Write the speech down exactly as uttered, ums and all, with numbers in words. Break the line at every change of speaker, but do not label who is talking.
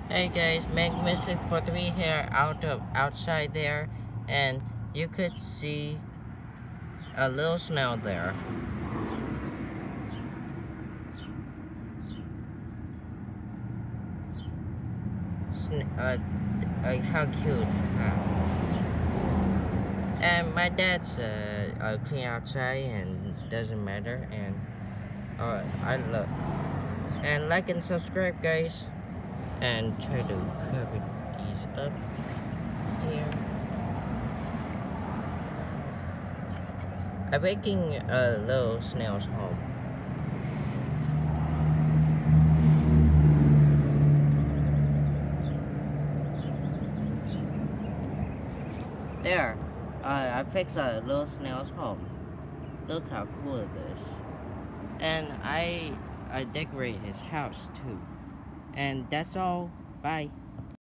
Hey guys, make message for three here out of outside there, and you could see a little snail there. Sn uh, uh, how cute! Huh? And my dad's uh, uh clean outside and doesn't matter, and uh, I love and like and subscribe, guys, and try to cover these up here. I'm making a little snail's home. There, uh, I fixed a little snail's home. Look how cool it is. And I, I decorate his house too. And that's all. Bye.